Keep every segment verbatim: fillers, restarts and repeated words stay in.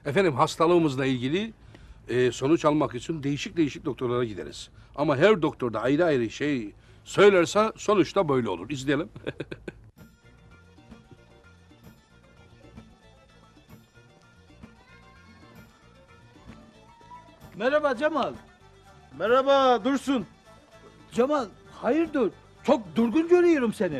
Efendim hastalığımızla ilgili e, sonuç almak için değişik değişik doktorlara gideriz. Ama her doktor da ayrı ayrı şey söylerse sonuçta böyle olur. İzleyelim. Merhaba Cemal. Merhaba Dursun. Cemal, hayırdır? Çok durgun görüyorum seni.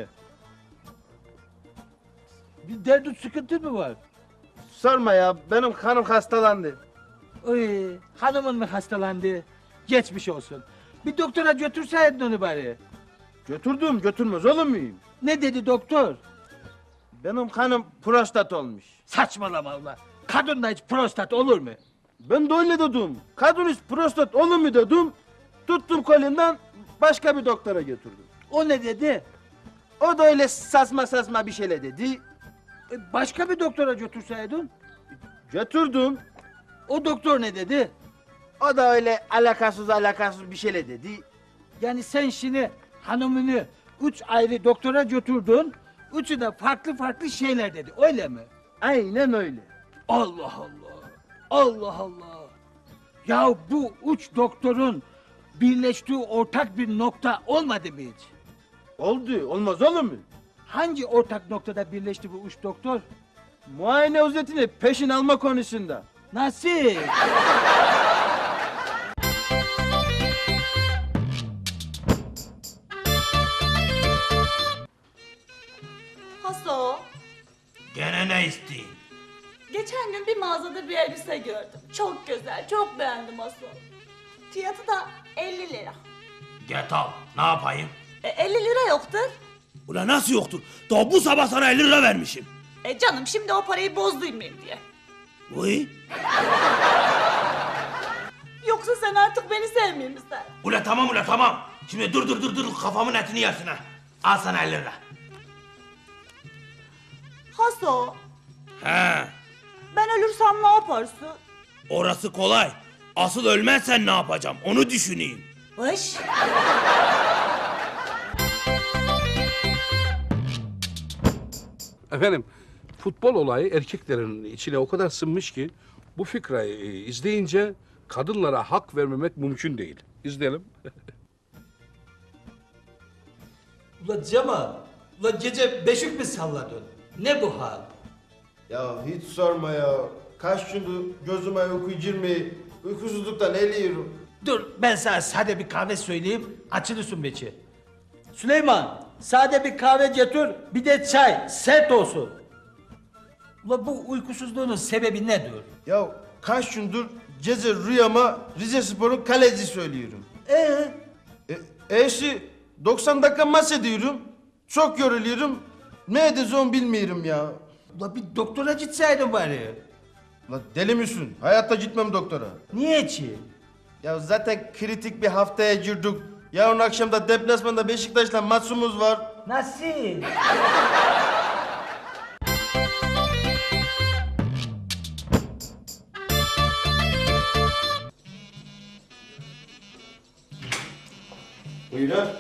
Bir derdin sıkıntın mı var? Sorma ya, benim hanım hastalandı. Oy, hanımın mı hastalandı? Geçmiş olsun. Bir doktora götürseydin onu bari. Götürdüm, götürmez olur muyum? Ne dedi doktor? Benim hanım prostat olmuş. Saçmalama Allah. Kadında hiç prostat olur mu? Ben de öyle dedim. Kadın hiç prostat olur mu dedim. Tuttum kolinden başka bir doktora götürdüm. O ne dedi? O da öyle sasma sasma bir şeyle dedi. E, Başka bir doktora götürseydin. Götürdüm. O doktor ne dedi? O da öyle alakasız alakasız bir şeyle dedi. Yani sen şimdi hanımını üç ayrı doktora götürdün. Üçü de farklı farklı şeyler dedi. Öyle mi? Aynen öyle. Allah Allah. Allah Allah. Ya bu üç doktorun birleştiği ortak bir nokta olmadı mı hiç? Oldu, olmaz olur mu? Hangi ortak noktada birleşti bu üç doktor? Muayene ücretini peşin alma konusunda. Nasıl? Haso, Gene ne isteyin? geçen gün bir mağazada bir elbise gördüm. Çok güzel, çok beğendim Haso. Fiyatı da elli lira. Get al, ne yapayım? E, elli lira yoktur. Ulan nasıl yoktur? Daha bu sabah sana elli lira vermişim. E canım şimdi o parayı bozdurmayayım diye. Uy. Yoksa sen artık beni sevmiyor musun? Ula tamam ula tamam. Şimdi dur dur dur dur kafamın etini yersin ha. Al sana elli lira. Haso, He, ben ölürsem ne yaparsın? orası kolay. Asıl ölmezsen ne yapacağım onu düşüneyim. Vış. Efendim futbol olayı erkeklerin içine o kadar sınmış ki bu fikri e, izleyince kadınlara hak vermemek mümkün değil. İzleyelim. Ula Cemal, ula gece beşik mi salladın? Ne bu hal? Ya hiç sorma ya. Kaç gündür gözüme uyku girmiyor. Uykusuzluktan eliyorum. Dur ben sana sade bir kahve söyleyeyim, açılırsın beçi. Süleyman, sade bir kahve getir, bir de çay, sert olsun. Ula bu uykusuzluğunun sebebi nedir? Ya kaç gündür gece rüyama Rize Spor'un kaleci söylüyorum. Ee, E, eşi doksan dakika maç ediyorum. Çok yoruluyorum. Ne edeceğim bilmiyorum ya. ula bir doktora gitseydin bari. La deli misin? Hayatta gitmem doktora. Niye ki? Ya zaten kritik bir haftaya girdik. Yarın akşam da deplasmanda Beşiktaş'la maçımız var. Nasıl? Buyurun.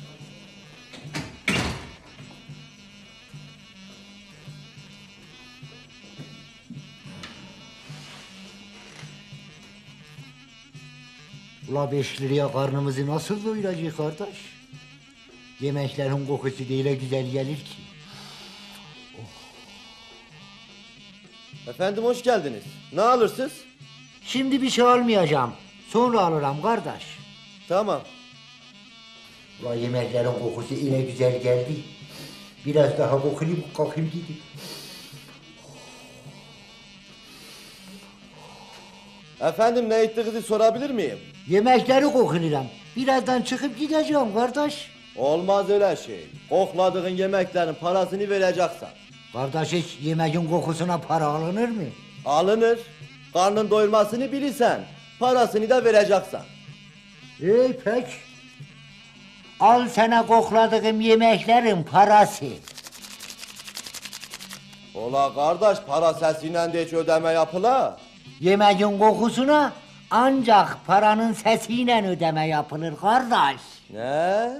Ula beş liraya karnımızı nasıl doyuracak kardeş? Yemeklerin kokusu da öyle güzel gelir ki. Efendim hoş geldiniz. Ne alırsınız? Şimdi bir şey almayacağım. Sonra alırım kardeş. Tamam. Ula yemeklerin kokusu öyle güzel geldi. Biraz daha kokayım, kokayım dedi. Efendim ne ettiğinizi sorabilir miyim? Yemekleri kokuluram. Birazdan çıkıp gideceğim kardeş. Olmaz öyle şey. Kokladığın yemeklerin parasını vereceksen. Kardeş hiç yemeğin kokusuna para alınır mı? Alınır. Karnın doymasını bilirsen parasını da vereceksen. İyi pek. Al sana kokladığım yemeklerin parası. Ola kardeş para sesiyle de hiç ödeme yapıla. Yemeğin kokusuna ancak paranın sesiyle ödeme yapılır kardeş. Ne?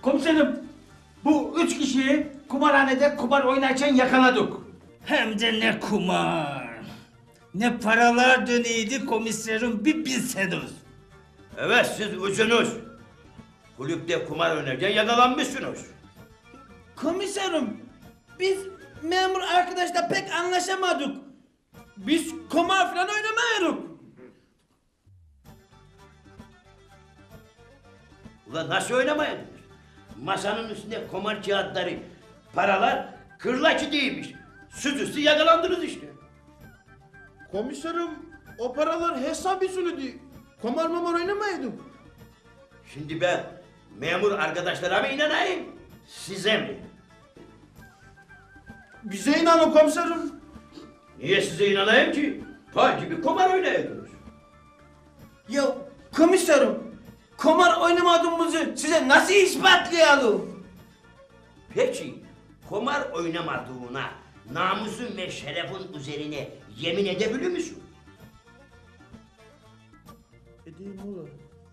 Komiserim, bu üç kişiyi kumarhanede kumar oynarken yakaladık. Hem de ne kumar. Ne paralar dönüyordu komiserim bir bilseniz. Evet siz üçünüz. Kulüpte kumar oynarken yakalanmışsınız. Komiserim, biz memur arkadaşla pek anlaşamadık. Biz kumar falan oynamıyoruz. Ulan nasıl oynamayadınız? Masanın üstünde kumar kağıtları, paralar kırlaçı değilmiş. Süzüstü yakalandınız işte. Komiserim o paralar hesap usulüydü. Kumar mamar oynamaydım. Şimdi ben memur arkadaşlara mı inanayım, size mi? Bize inanın komiserim. Niye size inanayım ki? Pay gibi kumar oynayordunuz. Ya komiserim, kumar oynamadığımızı size nasıl ispatlayalım? Peki, kumar oynamadığına namusun ve şerefin üzerine yemin edebilir misin? Edeyim oğlum.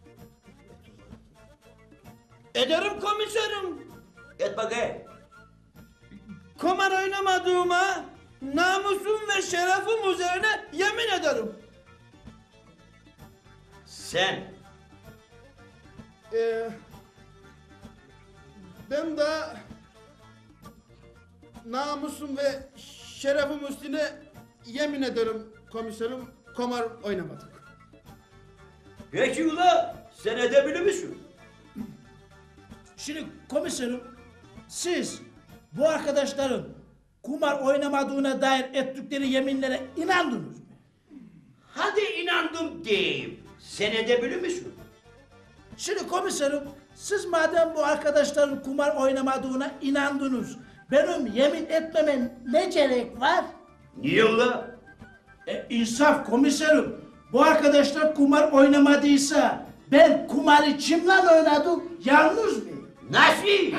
Ederim komiserim. Et bakayım. Kumar oynamadığıma namusum ve şerefim üzerine yemin ederim. Sen Ee, ben de namusum ve şerefim üstüne yemin ederim komiserim kumar oynamadık. peki ula sen edebilir misin? Şimdi komiserim, siz bu arkadaşların kumar oynamadığına dair ettikleri yeminlere inandınız mı? Hadi inandım diyeyim. Sen edebilir misin? Şimdi komiserim, siz madem bu arkadaşların kumar oynamadığına inandınız, benim yemin etmemen ne gerek var? Niye ula? E, insaf komiserim, bu arkadaşlar kumar oynamadıysa ben kumarı kimle oynadım, yalnız mı? Nasıl?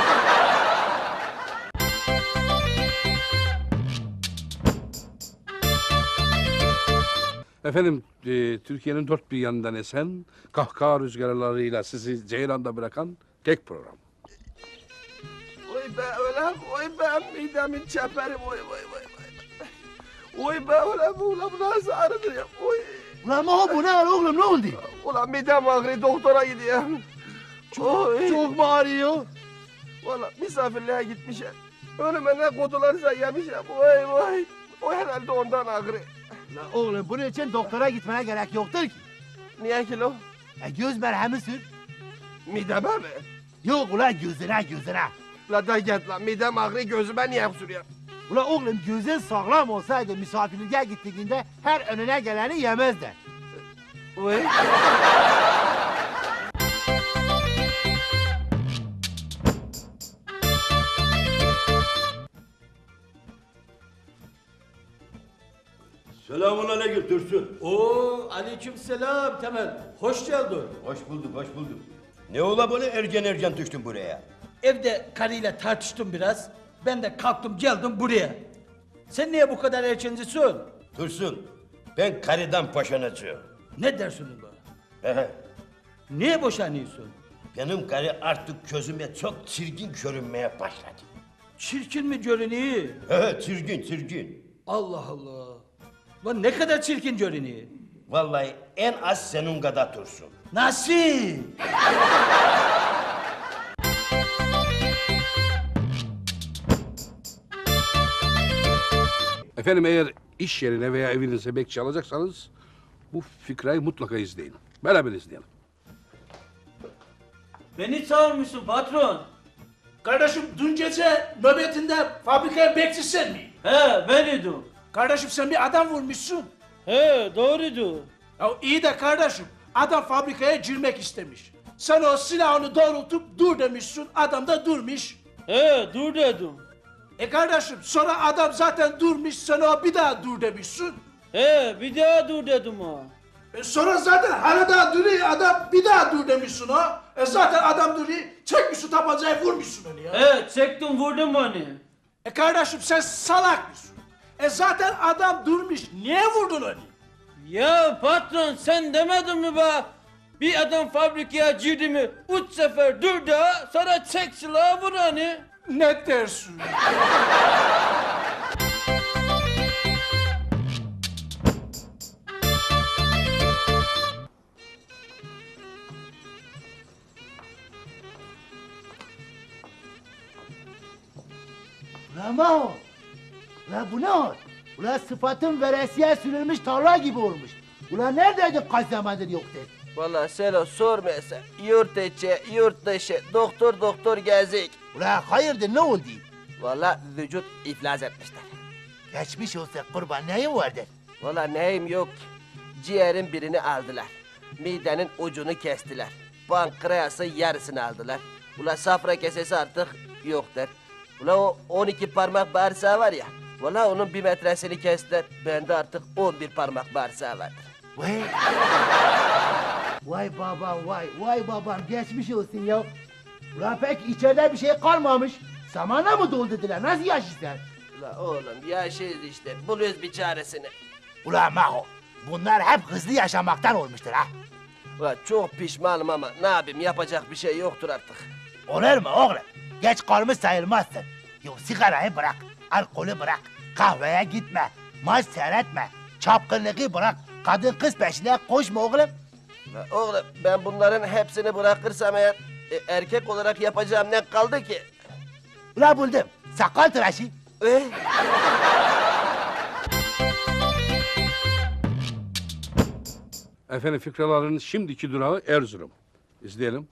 Efendim, e, Türkiye'nin dört bir yanından esen, kahkaha rüzgarlarıyla sizi ceyranda bırakan tek program. Oy be ulan, oy be midemin çeperi, oy oy oy oy. Oy be ulan bu ulan bu nasıl ağrıdır ya, oy. Ulan Maho bu ne var oğlum ne oldu? Ulan midem ağrıyor, doktora gidiyorum. Çok, çok mu ağrıyor? Valla misafirliğe gitmişim. Önüme ne kutularsa yemişim, oy oy. O herhalde ondan ağrıyor. Ulan oğlum bunun için doktora gitmene gerek yoktur ki. Niye ki lo? E, göz merhemi sür. Mideme mi? Yok ulan gözüne gözüne. La da git lan, midem ağrıyor, gözüme niye sürüyor? Ulan oğlum gözün sağlam olsaydı misafirliğe gittiğinde her önüne geleni yemezdi. Oy. Selamun aleyküm Dursun. Oo, aleykümselam Temel. Hoş geldin. Hoş bulduk, hoş bulduk. Ne ola böyle ergen ergen düştün buraya? Evde karıyla tartıştım biraz. Ben de kalktım geldim buraya. Sen niye bu kadar erkencisin? Dursun, ben karıdan boşanacağım. Ne dersin bu? Ehe. Niye boşanıyorsun? Benim karı artık gözüme çok çirkin görünmeye başladı. Çirkin mi görünüyor? Ehe, çirkin, çirkin. Allah Allah. Lan ne kadar çirkin görünüyor. Vallahi en az senin kadar Dursun. Nasıl? Efendim, eğer iş yerine veya evinize bekçi alacaksanız bu fikrayı mutlaka izleyin. Beraber izleyelim. Beni çağırmışsın patron. Kardeşim dün gece nöbetinde fabrikaya bekçi sen mi? He, beniydim. Kardeşim sen bir adam vurmuşsun. He, doğruydu. Ya iyi de kardeşim adam fabrikaya girmek istemiş. Sen o silahını doğrultup dur demişsin, adam da durmuş. He, dur dedim. E kardeşim sonra adam zaten durmuş, sen o bir daha dur demişsin. He, bir daha dur dedim ha. E sonra zaten hala daha duruyor, adam bir daha dur demişsin o. E zaten adam duruyor, çekmişsin tabancayı vurmuşsun onu ya. He, çektim vurdum onu. E kardeşim sen salak mısın? E zaten adam durmuş, niye vurdun onu? Ya patron sen demedin mi be? Bir adam fabrikaya girdi mi üç sefer dur da sonra çek silahı vur hani. Ne dersin? Ulan Maho! Ulan bu ne hal? Ulan sıfatın veresiye sürülmüş tarla gibi olmuş. Ulan neredeydin kaç zamandır yoktun? Vallahi Selo sormayasın. Yurt içi, yurt dışı, doktor doktor gezik. Ulan hayırdır ne oldu? Vallahi vücut iflas etmişler. Geçmiş olsa kurban neyin vardır? Vallahi neyim yok ki. Ciğerin birini aldılar. Midenin ucunu kestiler. Pankreası yarısını aldılar. Ula safra kesesi artık yoktur. Ula o on iki parmak bağırsağı var ya. Vallahi onun bir metresini kestiler. Bende artık on bir parmak bağırsağı vardır. Vay! Vay babam vay, vay babam geçmiş olsun ya. Ulan pek içeride bir şey kalmamış. Samana mı doldurdular? Nasıl yaşıyorsun? Ula oğlum yaşayız işte. Buluyoruz bir çaresini. Ulan Maho, bunlar hep hızlı yaşamaktan olmuştur ha. Ula çok pişmanım ama ne yapayım yapacak bir şey yoktur artık. Olur mu oğlum? Geç kalmış sayılmazsın. Yo sigarayı bırak, alkolü bırak, kahveye gitme, maç seyretme, çapkınlığı bırak, kadın kız peşine koşma oğlum. Ula oğlum ben bunların hepsini bırakırsam eğer e, erkek olarak yapacağım ne kaldı ki? Ulan buldum, sakal tıraşı. Eh? Efendim fikraların şimdiki durağı Erzurum. İzleyelim.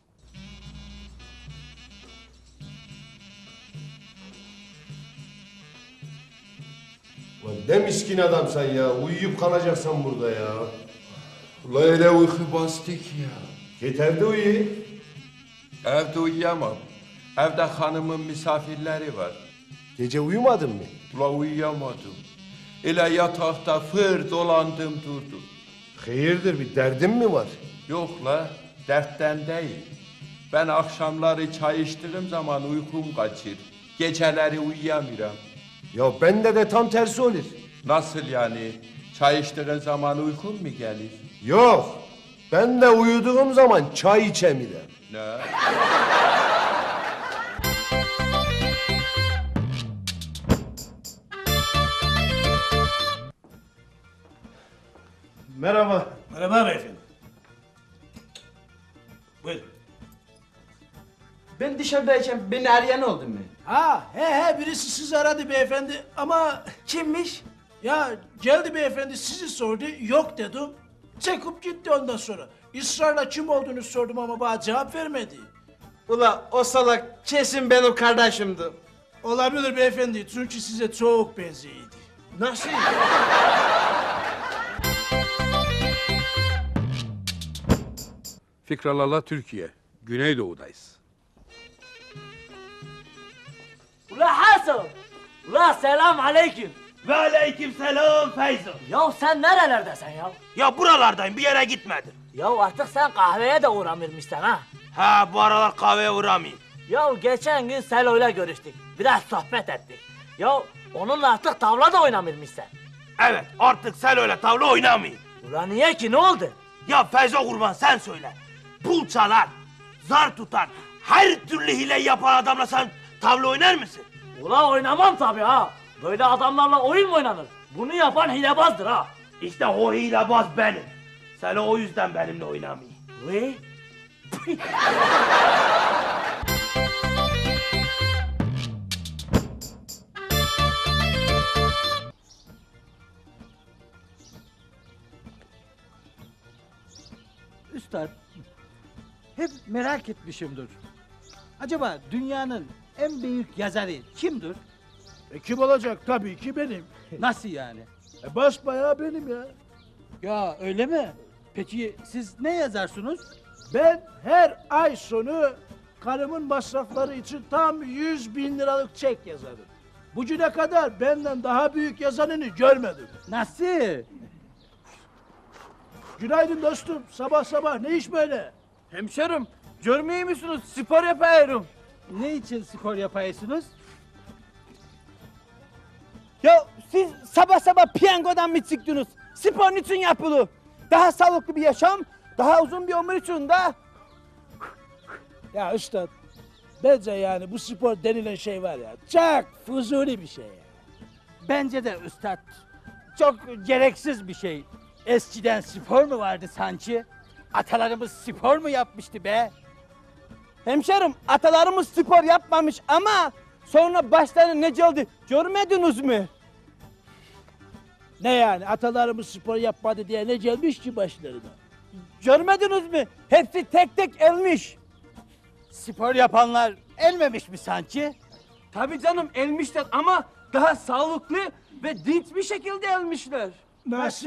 Ulan ne miskin adam sen ya. Uyuyup kalacaksan burada ya. Ulan öyle uyku bastı ki ya. Git evde uyu. Evde uyuyamam. Evde hanımın misafirleri var. Gece uyumadın mı? Ulan uyuyamadım. Öyle yatakta fır dolandım durdum. Hayırdır bir derdin mi var? Yok la, dertten değil. Ben akşamları çay içtiğim zaman uykum kaçır. Geceleri uyuyamıyorum. Ya bende de tam tersi olur. Nasıl yani? Çay içtiğin zaman uykun mu gelir? Yok. Ben de uyuduğum zaman çay içemiyorum. Ne? Merhaba. Merhaba beyefendi. Buyurun. Ben dışarıdayken beni arayan oldu mu? Ha he he birisi sizi aradı beyefendi ama Kimmiş? ya geldi beyefendi sizi sordu yok dedim. Çekip gitti ondan sonra. İsrarla kim olduğunu sordum ama bana cevap vermedi. Ula o salak kesin benim kardeşimdi. Olabilir beyefendi çünkü size çok benzeydi. Nasıl? Fikralarla Türkiye. Güneydoğu'dayız. Ula Hasan! Ula selam aleyküm. Ve aleyküm selam Feyzo. Ya sen nerelerdesin ya? Ya buralardayım bir yere gitmedim. Ya artık sen kahveye de uğramirmişsin ha. Ha bu aralar kahveye uğramayayım. Ya geçen gün Selo'yla görüştük. Biraz sohbet ettik. Ya onunla artık tavla da oynamirmişsin. Evet artık sen öyle tavla oynamayayım. Ula niye ki ne oldu? Ya Feyzo kurban sen söyle. Pul çalar, zar tutar, her türlü hile yapan adamla sen tavla oynar mısın? Ula oynamam tabii ha. Böyle adamlarla oyun mu oynanır? Bunu yapan hilebazdır ha. İşte o hilebaz benim. Sen o yüzden benimle oynamayın. Ve? Üstad, hep merak etmişimdir. Acaba dünyanın en büyük yazarı kimdir? E, kim olacak? Tabii ki benim. Nasıl yani? E, basbayağı benim ya. Ya öyle mi? Peki siz ne yazarsınız? Ben her ay sonu karımın masrafları için tam yüz bin liralık çek yazarım. Bugüne kadar benden daha büyük yazanını görmedim. Nasıl? Günaydın dostum. Sabah sabah ne iş böyle? Hemşerim görmüyor musunuz spor yapıyorum. Ne için spor yapıyorsunuz? Ya siz sabah sabah piyangodan mı çıktınız? Spor için yapılı. Daha sağlıklı bir yaşam, Daha uzun bir ömür için de. Ya üstad, bence yani bu spor denilen şey var ya, çok fuzuli bir şey ya. Bence de üstad. Çok gereksiz bir şey. Eskiden spor mu vardı sanki? Atalarımız spor mu yapmıştı be? Hemşerim, atalarımız spor yapmamış ama sonra başları ne oldu görmediniz mi? Ne yani, atalarımız spor yapmadı diye ne gelmiş ki başlarına? Görmediniz mi? Hepsi tek tek elmiş. Spor yapanlar elmemiş mi sanki? Tabii canım elmişler ama daha sağlıklı ve dinç bir şekilde elmişler. Nasıl?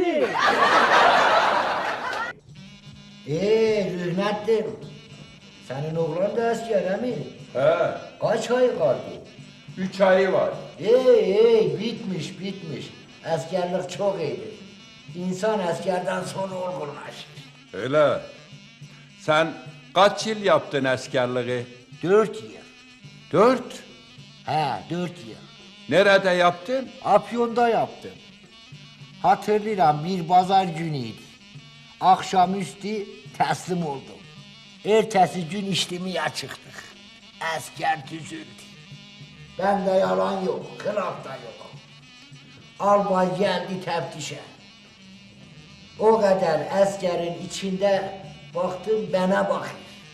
Ee Rühnettin, senin oğlan da askere mi? He, Kaç ay kaldı? üç ayı var. Ey ey bitmiş bitmiş. Askerlik çok iyidir. İnsan askerden sonra olgunlaşır. Öyle. Sen kaç yıl yaptın askerliği? Dört yıl. Dört? He dört yıl. Nerede yaptın? Afyon'da yaptım. Hatırlıyorum bir pazar günüydü. Akşamüstü teslim oldum. Ertesi gün işlemeye çıktık. Asker düzüldü. Bende yalan yok, kılaf da yok. Albay geldi teftişe. O kadar askerin içinde baktım bana bakıyor.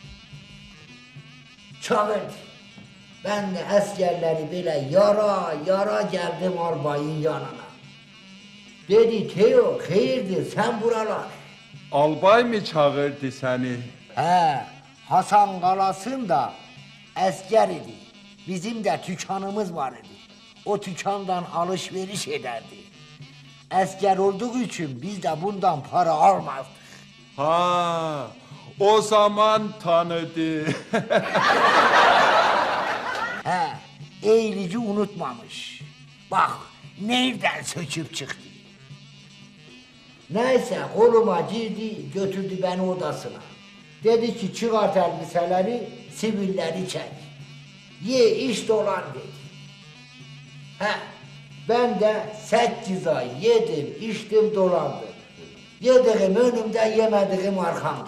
Çağırdı. Ben de askerleri böyle yara yara geldim albayın yanına. Dedi Teo, hayırdır sen buralar? Albay mı çağırdı seni? He, Hasan Kalas'ın asker idi. Bizim de tükanımız var idi. O tükandan alışveriş ederdi. Asker olduğu için biz de bundan para almazdık. Ha, o zaman tanıdı. He, eğilici unutmamış. Bak, nereden söküp çıktı. Neyse, koluma girdi, götürdü beni odasına. Dedi ki, çıkart elbiseleri, sivilleri çek. Ye, iç, dolan dedi. He, ben de sekiz ay yedim, içtim, dolandım. Yediğim önümde, yemediğim arkamda.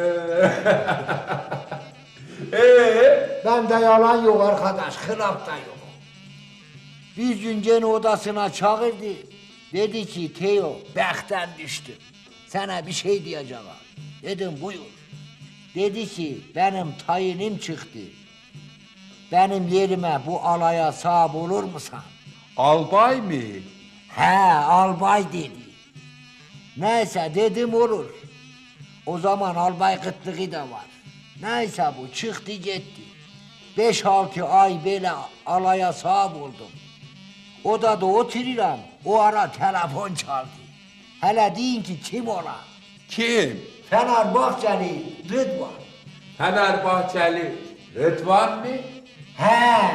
Ee? Bende yalan yok arkadaş, hılaf da yok. Bir gün gene odasına çağırdı. Dedi ki Teo, bekten düştüm. Sana bir şey diyeceğim. Dedim buyur. Dedi ki benim tayinim çıktı. Benim yerime bu alaya sahip olur musun? Albay mı? He, albay dedi. Neyse dedim olur. O zaman albay kıtlığı da var. Neyse bu çıktı gitti. Beş altı ay böyle alaya sahip oldum. Odada oturuyorum, o ara telefon çaldı. Hele deyin ki kim ola? Kim? Fenerbahçeli Rıdvan. Fenerbahçeli Rıdvan mı? He.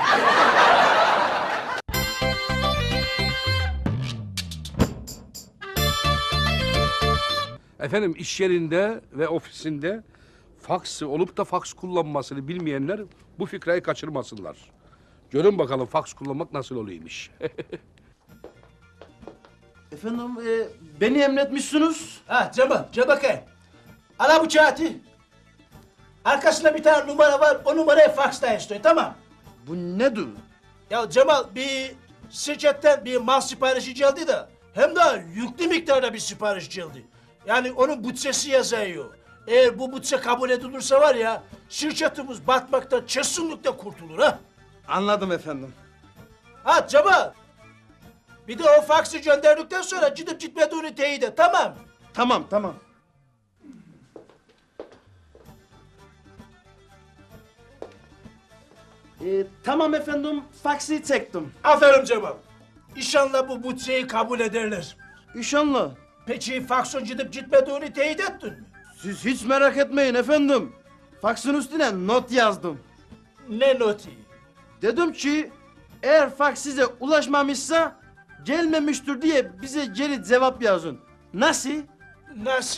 Efendim iş yerinde ve ofisinde faksı olup da faks kullanmasını bilmeyenler bu fikreyi kaçırmasınlar. Görün bakalım faks kullanmak nasıl oluyormuş. Efendim e, beni emretmişsiniz. Ha Cemal, gel bakayım. Al bu kağıtı. Arkasında bir tane numara var, o numarayı faksla istiyor, tamam. Bu nedir? Ya Cemal, bir şirketten bir mal siparişi geldi de, hem de yüklü miktarda bir sipariş geldi. Yani onun bütçesi yazıyor. Eğer bu bütçe kabul edilirse var ya, şirketimiz batmaktan kesinlikle kurtulur ha. Anladım efendim. Ha Cemal, bir de o faksı gönderdikten sonra gidip gitmediğini teyit et, tamam. Tamam tamam. Ee, tamam efendim, faksi çektim. Aferin Cemal. İnşallah bu bütçeyi kabul ederler. İnşallah. Peki faksın gidip gitmediğini teyit ettin mi? Siz hiç merak etmeyin efendim. Faksın üstüne not yazdım. Ne notu? Dedim ki eğer faks size ulaşmamışsa gelmemiştir diye bize geri cevap yazın. Nasıl? Nasıl?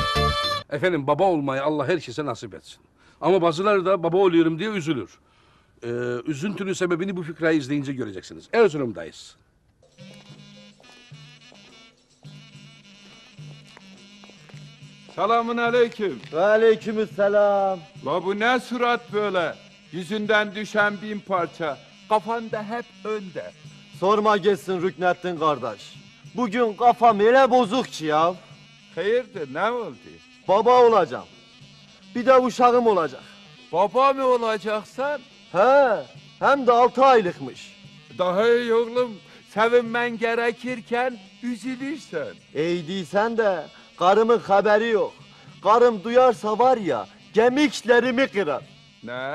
Efendim baba olmayı Allah herkese nasip etsin. Ama bazıları da baba oluyorum diye üzülür. Ee, üzüntünün sebebini bu fikrayı izleyince göreceksiniz. Erzurum'dayız. Selamun aleyküm. Ve aleykümselam. La bu ne surat böyle? Yüzünden düşen bin parça. Kafanda hep önde. Sorma geçsin Rüknettin kardeş. Bugün kafam öyle bozuk ki ya. Hayırdır ne oldu? Baba olacağım. Bir de uşağım olacak. Baba mı olacaksan? He, hem de altı aylıkmış. Daha iyi oğlum. Sevinmen gerekirken üzülürsen. İyi değilsen de karımın haberi yok. Karım duyarsa var ya kemiklerimi kırar. Ne?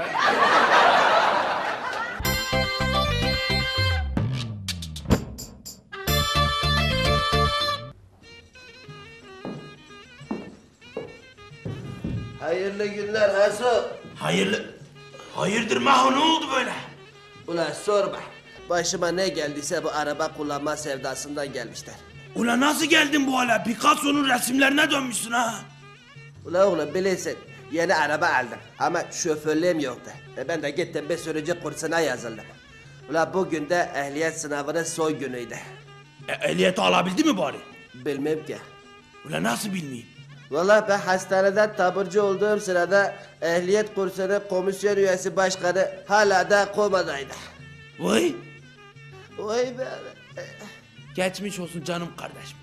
Hayırlı günler Hasan. Hayırlı... Hayırdır Maho ne oldu böyle? Ulan sorma. Başıma ne geldiyse bu araba kullanma sevdasından gelmişler. Ulan nasıl geldin bu hale? Picasso'nun resimlerine dönmüşsün ha. Ulan oğlum bilirsin yeni araba aldım ama şoförlüğüm yoktu. E ben de gittim bir sürücü kursuna yazıldım. Ulan bugün de ehliyet sınavının son günüydü. E, ehliyeti alabildi mi bari? Bilmem ki. Ulan nasıl bilmeyeyim? Vallahi ben hastaneden taburcu olduğum sırada ehliyet kursunun komisyon üyesi başkanı hala da komadaydı. Vay. Vay be. Geçmiş olsun canım kardeşim.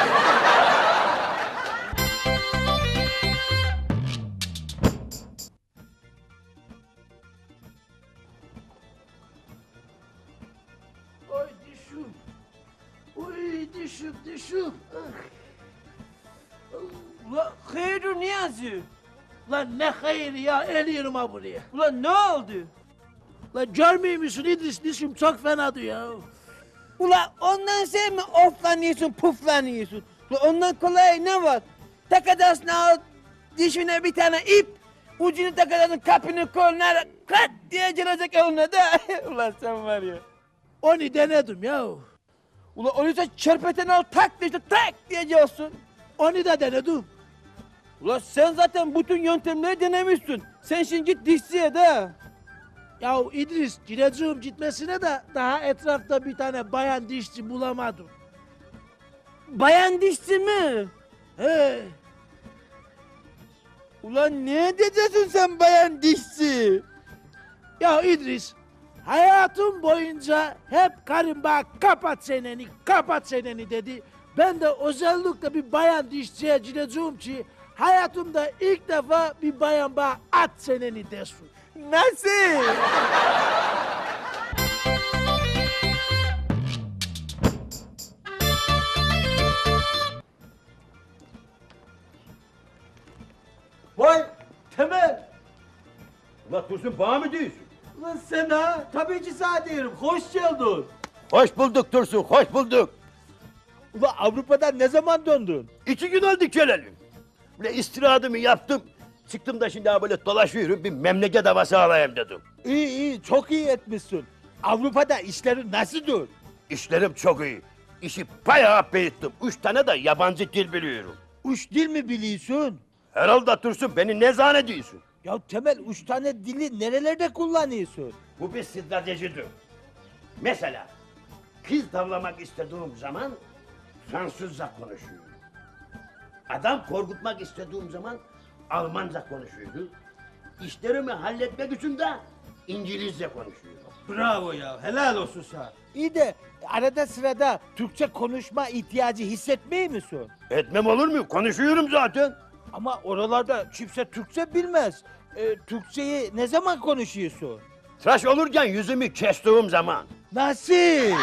Oy dişim. Oy dişim dişim. Ulan hayırdır Niyazi? Lan ne hayır ya eliyorum ha buraya. Ulan ne oldu? Lan görmüyor musun İdris dişim çok fenadı ya. Ulan ondan sen mi oflanıyorsun puflanıyorsun? Ulan ondan kolay ne var? Takacaksın al dişine bir tane ip. Ucunu takacaksın kapının koluna kat diye girecek eline de. Ulan sen var ya. Onu denedim ya. Ulan öyleyse çerpeten al tak diye işte tak diyeceksin. Onu da denedim. Ulan sen zaten bütün yöntemleri denemişsin. Sen şimdi git dişçiye de. Ya İdris gireceğim gitmesine de daha etrafta bir tane bayan dişçi bulamadım. Bayan dişçi mi? He. Ulan ne diyeceksin sen bayan dişçi? Ya İdris hayatım boyunca hep karım bana kapat çeneni kapat çeneni dedi. Ben de özellikle bir bayan dişçiye gideceğim ki hayatımda ilk defa bir bayan bana at çeneni desin. Nasıl? Vay Temel. Ulan Dursun bana mı diyorsun? Ulan sen ha? Tabii ki sana diyorum. Hoş geldin. Hoş bulduk Dursun, hoş bulduk. Ulan Avrupa'dan ne zaman döndün? İki gün oldu gelelim. Böyle istirahatımı yaptım. Çıktım da şimdi daha böyle dolaşıyorum bir memleket havası alayım dedim. İyi iyi çok iyi etmişsin. Avrupa'da işlerin nasıldır? İşlerim çok iyi. İşi bayağı büyüttüm. Üç tane de yabancı dil biliyorum. Üç dil mi biliyorsun? Herhalde Dursun beni ne zannediyorsun? Ya Temel üç tane dili nerelerde kullanıyorsun? Bu bir stratejidir. Mesela kız tavlamak istediğim zaman Fransızca konuşuyorum. Adam korkutmak istediğim zaman Almanca konuşuyordu. İşlerimi halletmek için de İngilizce konuşuyorum. Bravo ya helal olsun sana. İyi de arada sırada Türkçe konuşma ihtiyacı hissetmiyor musun? Etmem olur mu? Konuşuyorum zaten. Ama oralarda kimse Türkçe bilmez. Ee, Türkçeyi ne zaman konuşuyorsun? Tıraş olurken yüzümü kestiğim zaman. Nasıl?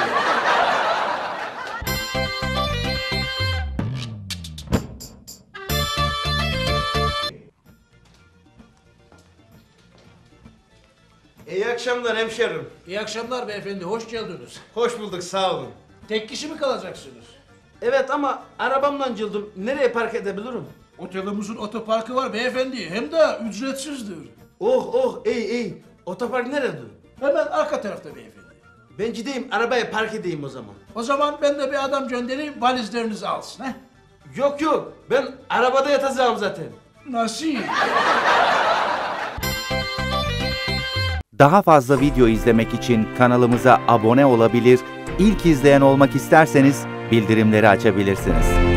İyi akşamlar hemşerim. İyi akşamlar beyefendi hoş geldiniz. Hoş bulduk sağ olun. Tek kişi mi kalacaksınız? Evet ama arabamla cıldım. Nereye park edebilirim? Otelimizin otoparkı var beyefendi hem de ücretsizdir. Oh oh iyi iyi. Otopark nerede? Hemen arka tarafta beyefendi. Ben gideyim arabaya park edeyim o zaman. O zaman ben de bir adam göndereyim valizlerinizi alsın he. Yok yok ben arabada yatacağım zaten. Nasıl? Daha fazla video izlemek için kanalımıza abone olabilir, ilk izleyen olmak isterseniz bildirimleri açabilirsiniz.